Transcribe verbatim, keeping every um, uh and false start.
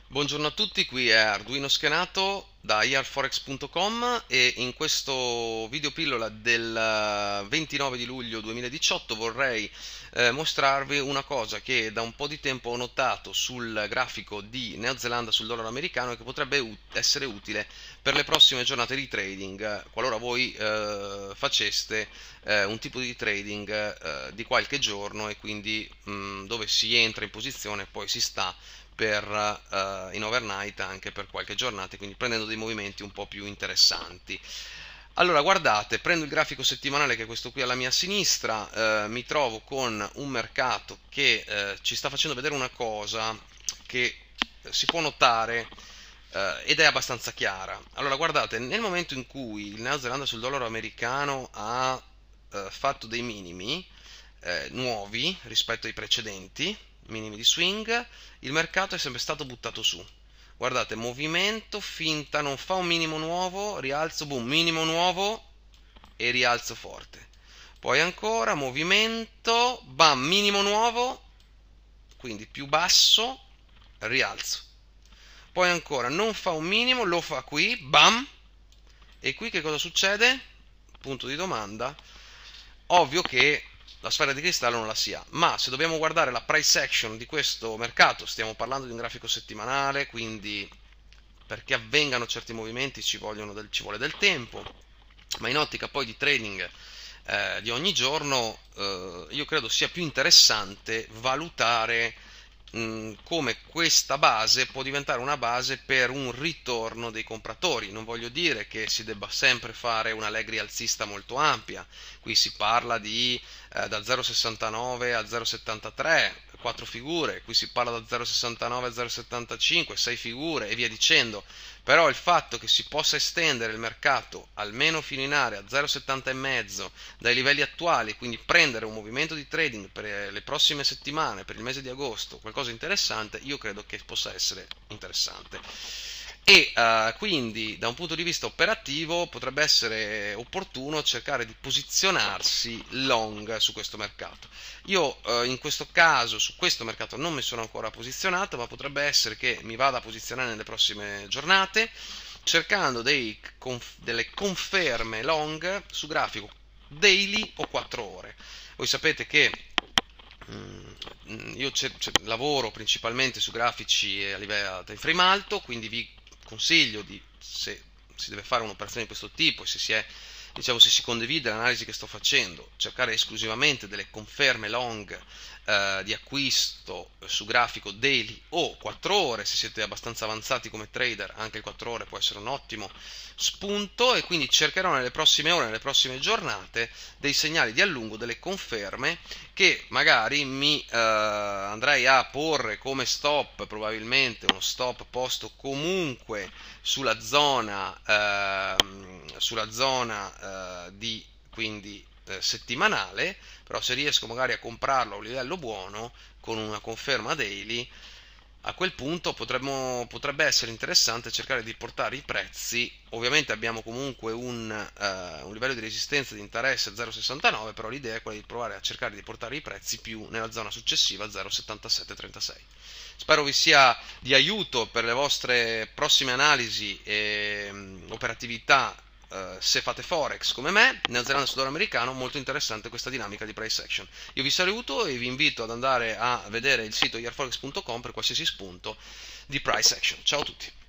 Buongiorno a tutti, qui è Arduino Schenato da i r forex punto com e in questo video pillola del ventinove di luglio duemiladiciotto vorrei eh, mostrarvi una cosa che da un po' di tempo ho notato sul grafico di Neozelanda sul dollaro americano e che potrebbe ut- essere utile per le prossime giornate di trading, qualora voi eh, faceste eh, un tipo di trading eh, di qualche giorno e quindi mh, dove si entra in posizione e poi si sta per uh, in overnight anche per qualche giornata, quindi prendendo dei movimenti un po' più interessanti. Allora, guardate, prendo il grafico settimanale che è questo qui alla mia sinistra, eh, mi trovo con un mercato che eh, ci sta facendo vedere una cosa che si può notare eh, ed è abbastanza chiara. Allora, guardate, nel momento in cui il Neozelanda sul dollaro americano ha eh, fatto dei minimi eh, nuovi rispetto ai precedenti, minimi di swing, il mercato è sempre stato buttato su. Guardate, movimento, finta, non fa un minimo nuovo, rialzo, boom, minimo nuovo e rialzo forte. Poi ancora, movimento, bam, minimo nuovo, quindi più basso, rialzo. Poi ancora, non fa un minimo, lo fa qui, bam, e qui che cosa succede? Punto di domanda. Ovvio che la sfera di cristallo non la si ha, ma se dobbiamo guardare la price action di questo mercato, stiamo parlando di un grafico settimanale, quindi perché avvengano certi movimenti ci, del, ci vuole del tempo, ma in ottica poi di trading eh, di ogni giorno eh, io credo sia più interessante valutare mh, come questa base può diventare una base per un ritorno dei compratori. Non voglio dire che si debba sempre fare una allegri alzista molto ampia, qui si parla di eh, da zero virgola sessantanove a zero virgola settantatré, quattro figure, qui si parla da zero virgola sessantanove a zero virgola settantacinque, sei figure e via dicendo. Però il fatto che si possa estendere il mercato almeno fino in area zero virgola settanta e mezzo dai livelli attuali, quindi prendere un movimento di trading per le prossime settimane, per il mese di agosto, qualcosa di interessante, io credo che possa essere interessante. E uh, quindi da un punto di vista operativo potrebbe essere opportuno cercare di posizionarsi long su questo mercato. Io uh, in questo caso su questo mercato non mi sono ancora posizionato, ma potrebbe essere che mi vada a posizionare nelle prossime giornate cercando dei, conf, delle conferme long su grafico daily o quattro ore. Voi sapete che io lavoro principalmente su grafici a livello time frame alto, quindi vi consiglio di, se si deve fare un'operazione di questo tipo e se si è diciamo se si condivide l'analisi che sto facendo, cercare esclusivamente delle conferme long eh, di acquisto su grafico daily o quattro ore. Se siete abbastanza avanzati come trader, anche il quattro ore può essere un ottimo spunto, e quindi cercherò nelle prossime ore, nelle prossime giornate, dei segnali di allungo, delle conferme che magari mi eh, andrei a porre come stop, probabilmente uno stop posto comunque sulla zona eh, sulla zona eh, di quindi eh, settimanale. Però se riesco magari a comprarlo a un livello buono con una conferma daily, a quel punto potremmo, potrebbe essere interessante cercare di portare i prezzi. Ovviamente abbiamo comunque un, uh, un livello di resistenza di interesse a zero virgola sessantanove, però l'idea è quella di provare a cercare di portare i prezzi più nella zona successiva a zero virgola settantasette trentasei. Spero vi sia di aiuto per le vostre prossime analisi e um, operatività. Uh, se fate forex come me, Neozelanda sul dollaro americano, molto interessante questa dinamica di price action. Io vi saluto e vi invito ad andare a vedere il sito i r forex punto com per qualsiasi spunto di price action. Ciao a tutti.